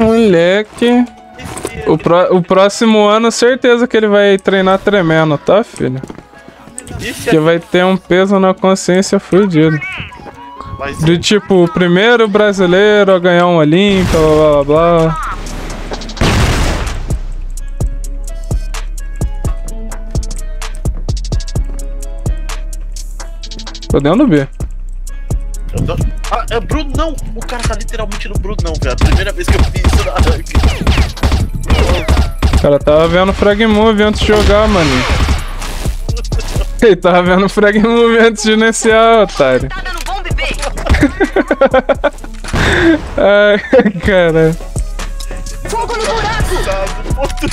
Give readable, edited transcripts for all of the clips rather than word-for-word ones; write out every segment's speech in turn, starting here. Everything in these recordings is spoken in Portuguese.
Moleque. O próximo ano, certeza que ele vai treinar tremendo, tá, filho? Que vai ter um peso na consciência fudido. De tipo, o primeiro brasileiro a ganhar um Olímpia, blá blá blá. Tô dentro do B. Ah, é Bruno, não! O cara tá literalmente no Bruno, não, velho. Primeira vez que eu fiz isso na rank. O cara tava vendo Frag Move antes de jogar, mano. Ele tava vendo Frag Move antes de iniciar, otário. Ai, cara. Fogo no buraco!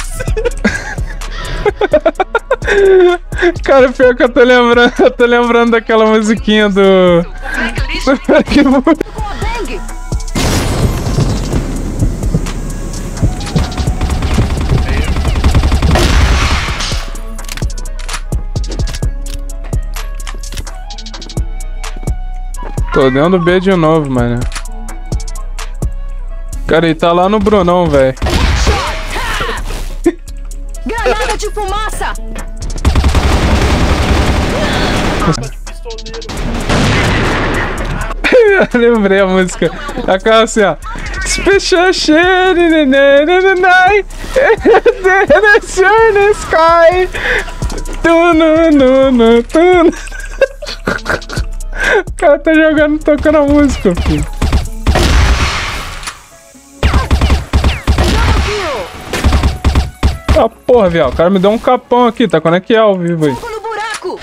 Cara, pior que eu tô lembrando daquela musiquinha do... Frag Move. Tô dentro do B de novo, mano. Cara, ele tá lá no Brunão, velho. Granada de fumaça! Eu lembrei a música. Aquela assim, ó. Special shade in the night. In the sky. O cara tá jogando, tocando a música, filho. Ah, porra, viado. O cara me deu um capão aqui, tá? Quando é que é ao vivo aí? Fogo no buraco!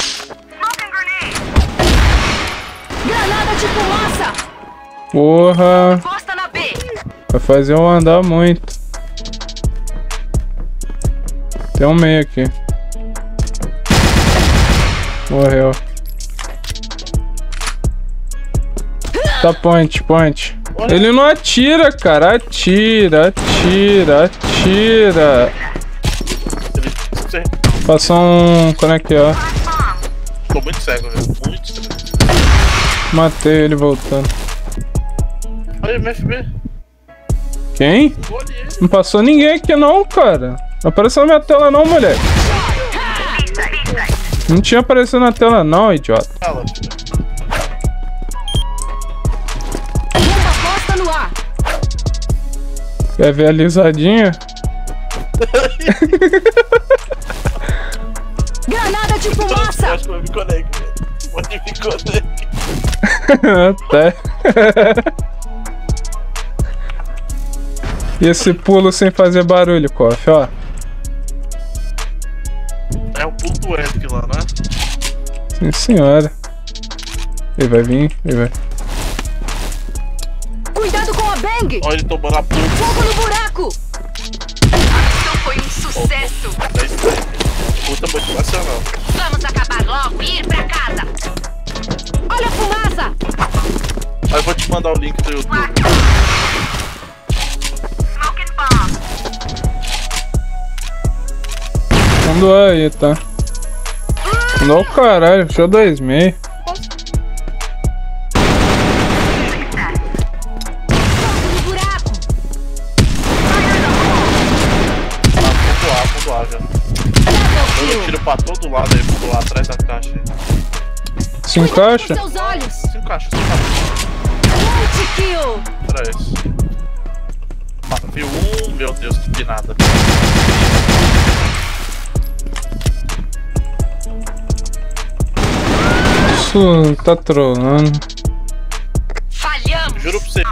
Granada de fumaça! Porra. Posta na B! Vai fazer eu andar muito. Tem um meio aqui. Morreu. Tá point. Ele não atira, cara. Atira. Passou um... Como é que é? Tô muito cego, velho. Muito cego. Matei ele voltando. Olha, MFB. Quem? Não passou ninguém aqui não, cara. Não apareceu na minha tela não, moleque. Não tinha aparecido na tela não, idiota. Fala. Bomba posta no ar! Quer ver a lisadinha? Granada de fumaça! Acho que vai me conectar, velho. Pode me conectar. Até. E esse pulo sem fazer barulho, Koff, ó. É o pulo do Epic lá, né? Sim, senhora. Ele vai vir, ele vai. Cuidado com a Bang! Olha ele tomando a pulo. Fogo no buraco! A missão foi um sucesso! É isso aí. Puta motivacional. Vamos acabar logo e ir pra casa! Olha a fumaça! Aí eu vou te mandar o link do YouTube. Mandou aí, tá? Mandou o caralho, fechou 2,5. Fundo A, velho. Eu tiro pra todo lado aí, pulo lá atrás da caixa aí. Se encaixa? Seus olhos! Se encaixa. Multi-kill! Era esse. Viu um, meu Deus, que nada. Isso tá trolando. Falhamos! Juro pra você.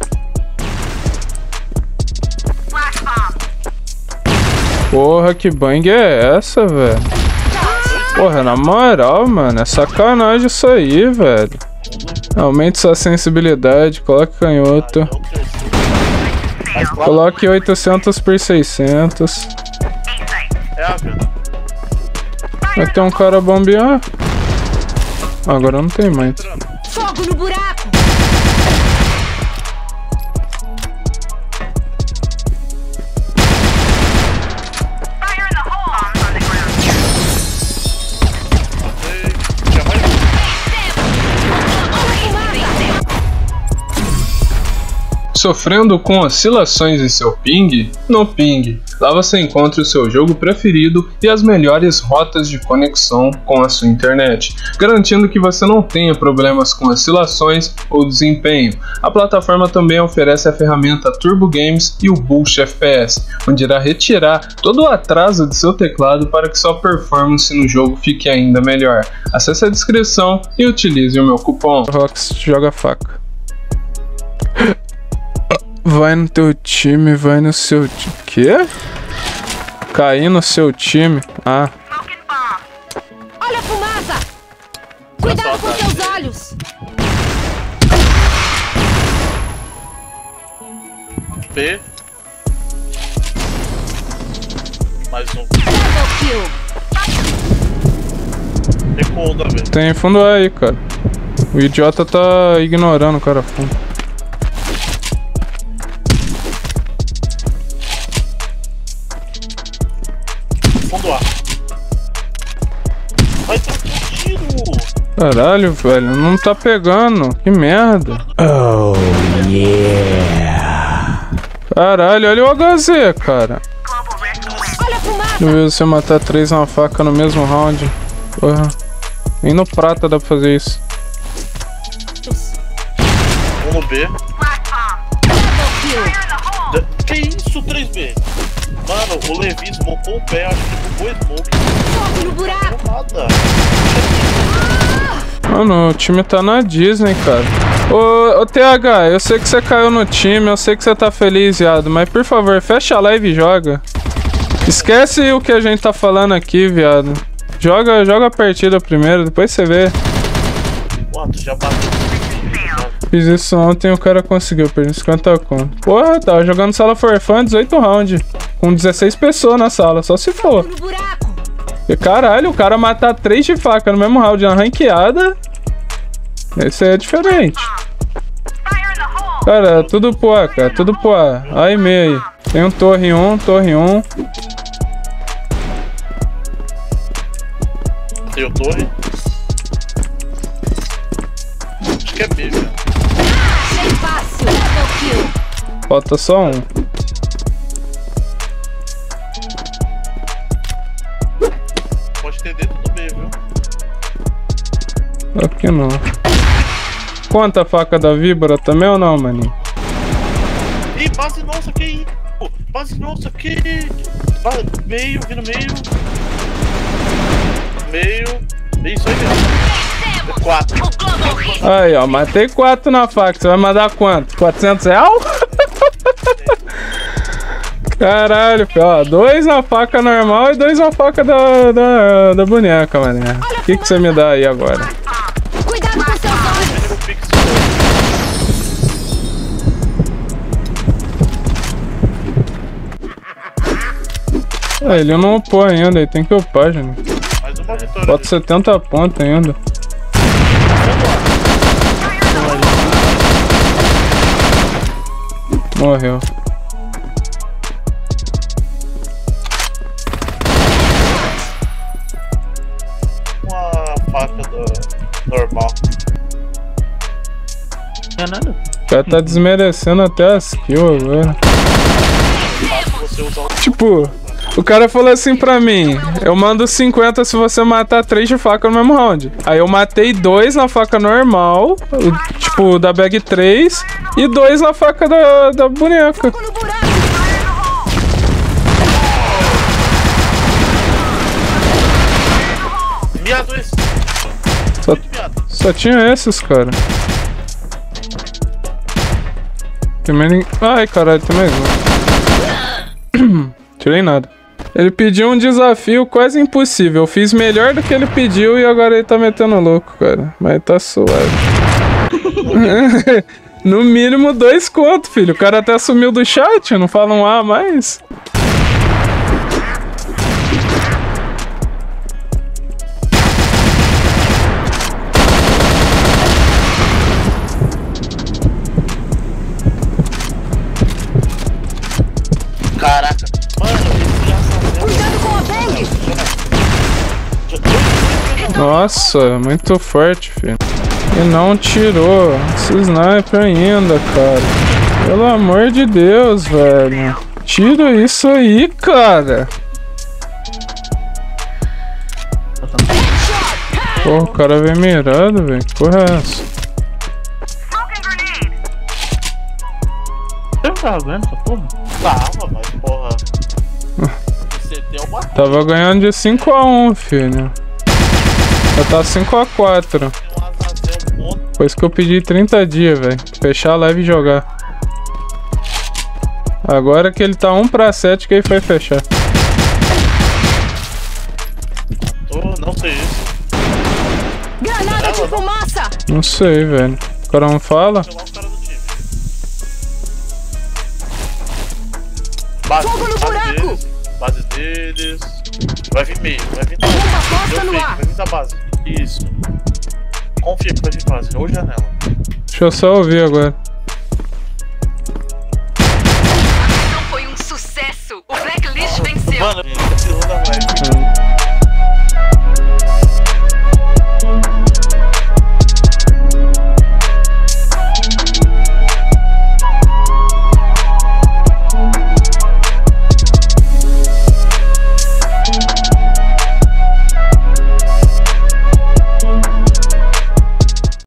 Porra, que bang é essa, velho? Porra, na moral, mano, é sacanagem isso aí, velho. Aumente sua sensibilidade, coloque canhoto. Coloque 800 por 600. É a vida. Vai ter um cara bombear. Agora não tem mais. Fogo no buraco! Sofrendo com oscilações em seu ping? No Ping. Lá você encontra o seu jogo preferido e as melhores rotas de conexão com a sua internet, garantindo que você não tenha problemas com oscilações ou desempenho. A plataforma também oferece a ferramenta Turbo Games e o Boost FPS, onde irá retirar todo o atraso de seu teclado para que sua performance no jogo fique ainda melhor. Acesse a descrição e utilize o meu cupom. Rox joga faca. Vai no teu time, vai no seu time. Quê? Cair no seu time? Ah. Olha a fumaça! Cuidado com seus olhos! B. Mais um. Recuou da B. Tem fundo aí, cara. O idiota tá ignorando o cara fundo. Fundo A. Vai ter um tiro! Caralho, velho, não tá pegando. Que merda. Oh, yeah. Caralho, olha o HZ, cara. Olha a fumaça! Deixa eu ver se eu matar 3 na faca no mesmo round. Porra. Nem no prata dá pra fazer isso. Um no B. Que isso, 3B? Mano, o Levi smocou o pé, acho que ele bugou smoke. Fogo no buraco! Não nada. Mano, o time tá na Disney, cara. Ô TH, eu sei que você caiu no time, eu sei que você tá feliz, viado, mas por favor, fecha a live e joga. Esquece o que a gente tá falando aqui, viado. Joga a partida primeiro, depois você vê. Pô, tu já bateu. Fiz isso ontem e o cara conseguiu, perdi 50 conto. Porra, tava jogando sala for fun, 18 rounds. Com 16 pessoas na sala, só se for. No buraco! E caralho, o cara matar 3 de faca no mesmo round na ranqueada. Esse aí é diferente. Cara, tudo pro A, cara, tudo pro A. A e meio. Tem um torre 1, torre 1. Tem o torre. Acho que é B, velho. Achei fácil! Double kill! Falta só um. Pode ter dentro do B, viu? Aqui não. Conta a faca da víbora também ou não, maninho? Ih, base nossa, que isso? Base nossa, que... Meio, vindo meio. Meio, isso aí mesmo. 4. Aí, ó, matei 4 na faca. Você vai mandar quanto? 400 reais? Caralho, ó, 2 na faca normal e 2 na faca da boneca, mané. O que você me dá aí agora? Cuidado com seus olhos! Ah, ele não upou ainda, ele tem que upar, gente. Mais uma vitória. Bota 70 pontos ainda. Morreu. Uma faca normal. Não é nada. O cara tá desmerecendo até as kills agora. Você usar o... Tipo, o cara falou assim pra mim: eu mando 50 se você matar 3 de faca no mesmo round. Aí eu matei 2 na faca normal, tipo, da bag 3, e 2 na faca da boneca. No buraco! Miado esse. Só tinha esses, cara. Tem mais ninguém. Ai, caralho, tem mais um. Tirei nada. Ele pediu um desafio quase impossível. Eu fiz melhor do que ele pediu e agora ele tá metendo louco, cara. Mas tá suave. No mínimo 2 conto, filho. O cara até sumiu do chat, não fala um A mais. Caraca. Mano, Cuidado com a bang! Nossa, muito forte, filho. E não tirou. Esse sniper ainda, cara. Pelo amor de Deus, velho. Tira isso aí, cara. Pô, o cara vem mirado, velho. Que porra é essa? Você não tava vendo essa porra? Tava, mas porra. Você deu uma. Tava ganhando de 5-1, filho. Já tá 5-4. Depois que eu pedi 30 dias, velho. Fechar a live e jogar. Agora que ele tá 1-7 que ele foi fechar. Não sei isso. Granada de fumaça! Não sei, velho. O cara não fala? Fogo no buraco! Base deles. Vai vir meio, vai vir Bomba posta no ar! vai vir da base. Isso. Confia que vai vir base, ou janela. Deixa eu só ouvir agora. Não foi um sucesso! O Blacklist venceu! Mano, ele tá segunda live.